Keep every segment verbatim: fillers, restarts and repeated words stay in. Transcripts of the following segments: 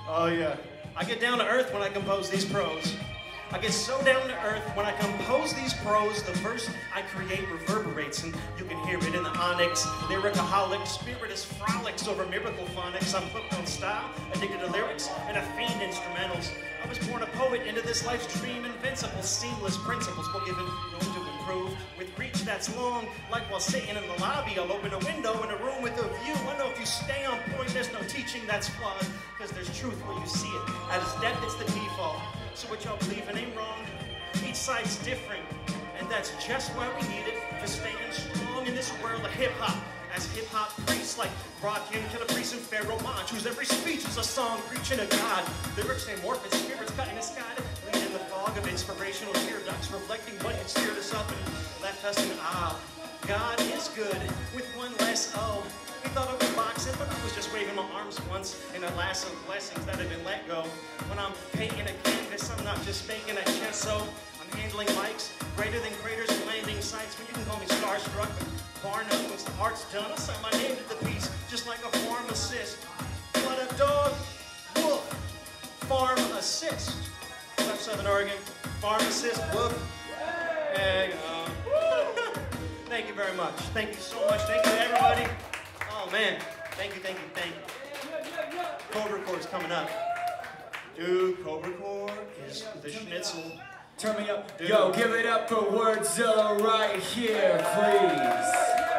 Oh yeah. I get down to earth when I compose these prose. I get so down to earth when I compose these prose, the verse I create reverberates, and you can hear it in the onyx. Lyricaholic, spiritist frolics over miracle phonics. I'm hooked on style, addicted to lyrics, and a fiend instrumentals. I was born a poet into this life's dream, invincible, seamless principles, but given room to improve. With reach that's long, like while sitting in the lobby, I'll open a window in a room with a view. I know if you stay on point, there's no teaching that's flawed, because there's truth when you see it. At its depth, it's the default. So what y'all believe in ain't wrong. Each side's different, and that's just why we need it to stand strong in this world of hip-hop. As hip-hop priests like Rakim, Killer Priest, and Pharaoh Monch, whose every speech is a song preaching to God. Lyrics amorphous spirits cut in the sky to lead in the fog of inspirational tear ducts, reflecting what had steered us up and left us in awe. God is good with one less O. We thought it was boxing, but I was just waving my arms once in a lasso of blessings that have been let go. When I'm painting a canvas, I'm not just making a gesso. I'm handling mics greater than craters and landing sites. When you can call me starstruck, but bar none, once the art's done, I sign my name to the piece, just like a farm assist. What a dog, woof, farm assist. What's up, Southern Oregon? Farm assist, woof. There you go. Thank you very much. Thank you so much. Thank you to everybody. Oh man, thank you, thank you, thank you. Cobra Core is coming up. Dude, Cobra Core is the schnitzel. Turn me up. Dude. Yo, give it up for Wordzilla right here, please.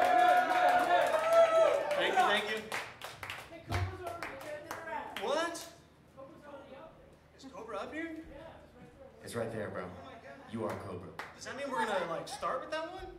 Thank you, thank you. What? Is Cobra up here? It's right there, bro. You are Cobra. Does that mean we're gonna like start with that one?